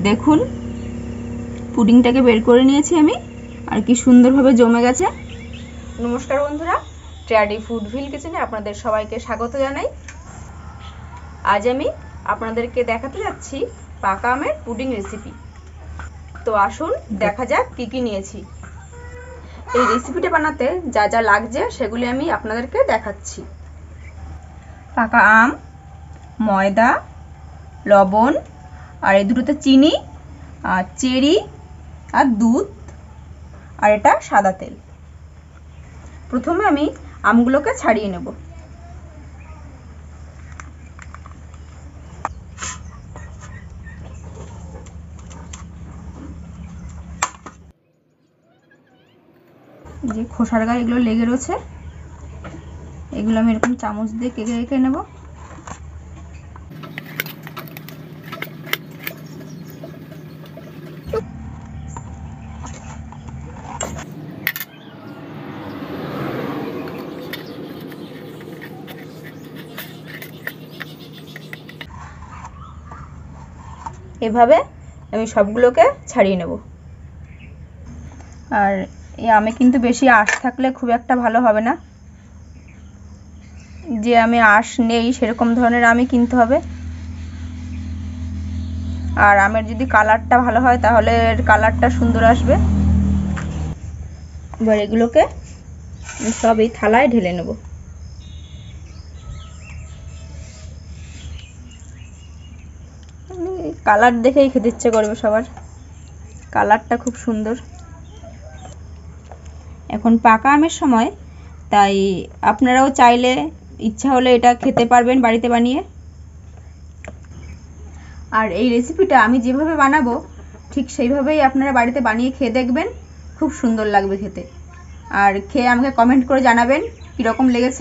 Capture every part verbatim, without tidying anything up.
দেখুন পুডিংটাকে বের করে নিয়েছি আমি, আর কি সুন্দরভাবে জমে গেছে। নমস্কার বন্ধুরা, ট্র্যাডি ফুড ভিল কিচেনে আপনাদের সবাইকে স্বাগত জানাই। আজ আমি আপনাদেরকে দেখাতে যাচ্ছি পাকা আমের পুডিং রেসিপি। তো আসুন দেখা যাক কি কি নিয়েছি। এই রেসিপিটা বানাতে যা যা লাগছে সেগুলি আমি আপনাদেরকে দেখাচ্ছি। পাকা আম, ময়দা, লবণ, আর এই দুটোতে চিনি, আর চেরি, আর দুধ, আর এটা সাদা তেল। প্রথমে আমি আমগুলোকে ছাড়িয়ে নেব। যে খোসার গায়ে এগুলো লেগে রয়েছে, এগুলো আমি এরকম চামচ দিয়ে কেটে রেখে নেব। এভাবে আমি সবগুলোকে ছাড়িয়ে নেব। আর এই আমে কিন্তু বেশি আঁশ থাকলে খুব একটা ভালো হবে না, যে আমে আঁশ নেই সেরকম ধরনের আমই কিনতে হবে। আর আমের যদি কালারটা ভালো হয় তাহলে এর কালারটা সুন্দর আসবে। এবার এগুলোকে সব এই থালায় ঢেলে নেব। কালার দেখেই খেতে ইচ্ছে করবে সবার, কালারটা খুব সুন্দর। এখন পাকা আমের সময়, তাই আপনারাও চাইলে ইচ্ছা হলে এটা খেতে পারবেন বাড়িতে বানিয়ে। আর এই রেসিপিটা আমি যেভাবে বানাবো ঠিক সেইভাবেই আপনারা বাড়িতে বানিয়ে খেয়ে দেখবেন, খুব সুন্দর লাগবে খেতে। আর খেয়ে আমাকে কমেন্ট করে জানাবেন কীরকম লেগেছে।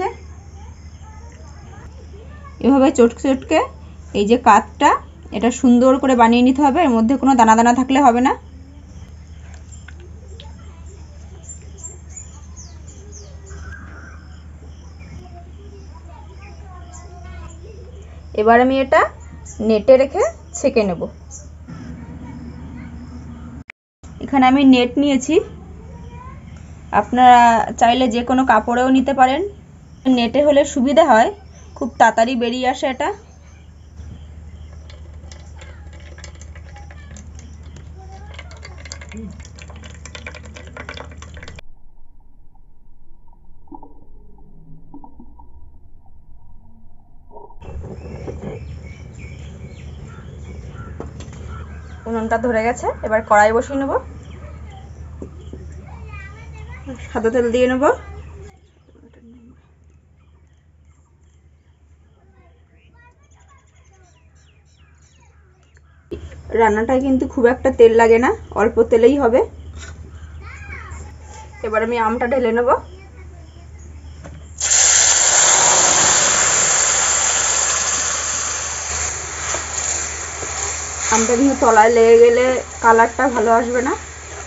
এভাবে চটকে চটকে এই যে কাতটা, এটা সুন্দর করে বানিয়ে নিতে হবে, এর মধ্যে কোনো দানা দানা থাকলে হবে না। এবার আমি এটা নেটে রেখে ছেঁকে নেব। এখানে আমি নেট নিয়েছি, আপনারা চাইলে যে কোনো কাপড়েও নিতে পারেন। নেটে হলে সুবিধা হয়, খুব তাড়াতাড়ি বেরিয়ে আসে এটা। উনুনটা ধরে গেছে, এবার কড়াই বসিয়ে নেব। সাদা তেল দিয়ে নেব। রান্নাটায় কিন্তু খুব একটা তেল লাগে না, অল্প তেলেই হবে। এবার আমি আমটা ঢেলে নেব। আমটা কিন্তু তলায় লেগে গেলে কালারটা ভালো আসবে না।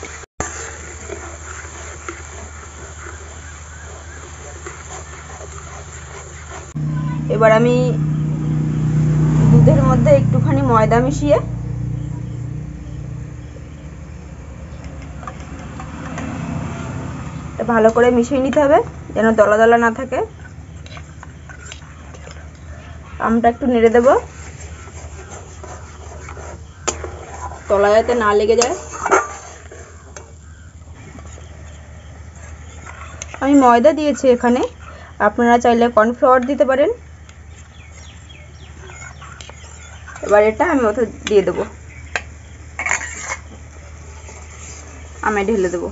এবার আমি দুধের মধ্যে একটুখানি ময়দা মিশিয়ে ভালো করে মিশিয়ে নিতে হবে, যেন দলা দলা না থাকে। আমটা একটু নেড়ে দেব, তলায় যাতে না লেগে যায়। আমি ময়দা দিয়েছি এখানে, আপনারা চাইলে কর্নফ্লাওয়ার দিতে পারেন। এবার এটা আমি ওতে দিয়ে দেবো, আমে ঢেলে দেবো।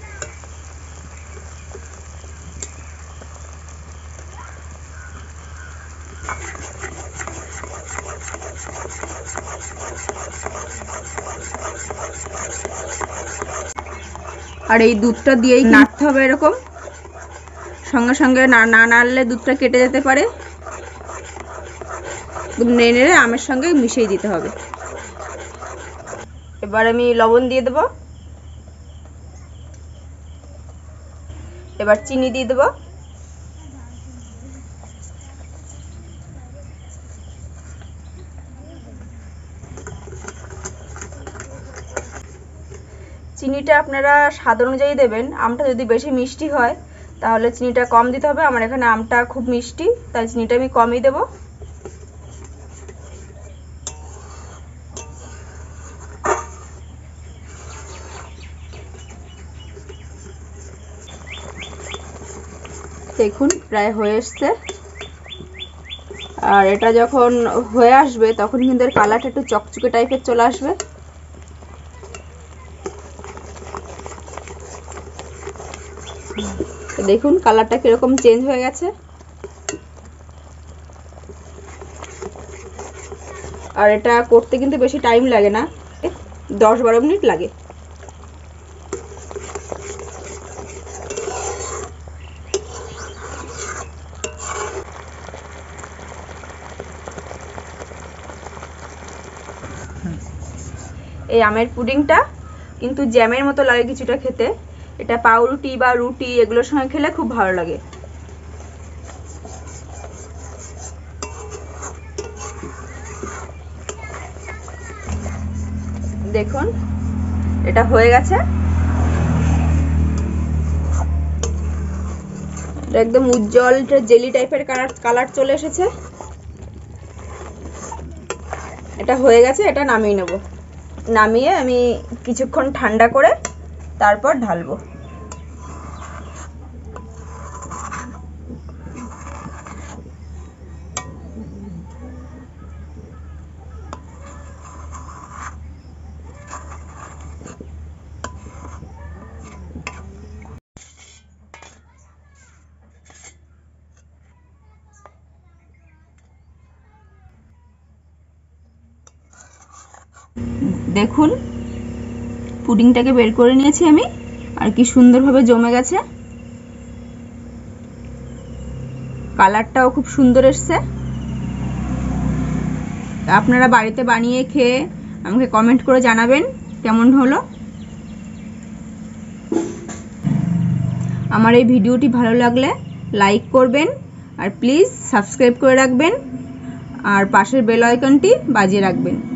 আর এই দুধটা দিয়েই নাড়তে হবে, এরকম সঙ্গে সঙ্গে না না নাড়লে দুধটা কেটে যেতে পারে। নেড়ে নেড়ে আমের সঙ্গে মিশিয়ে দিতে হবে। এবার আমি লবণ দিয়ে দেব। এবার চিনি দিয়ে দেব। চিনিটা আপনারা স্বাদ অনুযায়ী দেবেন। আমটা যদি বেশি মিষ্টি হয় তাহলে চিনিটা কম দিতে হবে। আমার এখানে আমটা খুব মিষ্টি, তাই চিনিটা আমি কমই দেব। দেখুন প্রায় হয়ে এসছে। আর এটা যখন হয়ে আসবে তখন কিন্তু এর কালারটা একটু চকচকে টাইপের চলে আসবে। দেখুন কালারটা কিরকম চেঞ্জ হয়ে গেছে। আর এটা করতে কিন্তু বেশি টাইম লাগে না, দশ বারো মিনিট লাগে। এই আমের পুডিংটা কিন্তু জ্যামের মতো লাগে কিছুটা খেতে। এটা পাউরুটি বা রুটি এগুলোর সঙ্গে খেলে খুব ভালো লাগে। দেখুন এটা হয়ে গেছে। এটা একদম উজ্জ্বল জেলি টাইপের কালার কালার চলে এসেছে। এটা হয়ে গেছে, এটা নামিয়ে নেব। নামিয়ে আমি কিছুক্ষণ ঠান্ডা করে তারপর ঢালবো। দেখুন পুডিংটাকে বের করে নিয়েছি আমি, আর কি সুন্দরভাবে জমে গেছে। কালারটাও খুব সুন্দর এসছে। আপনারা বাড়িতে বানিয়ে খেয়ে আমাকে কমেন্ট করে জানাবেন কেমন হলো। আমার এই ভিডিওটি ভালো লাগলে লাইক করবেন, আর প্লিজ সাবস্ক্রাইব করে রাখবেন, আর পাশের বেল আইকনটি বাজিয়ে রাখবেন।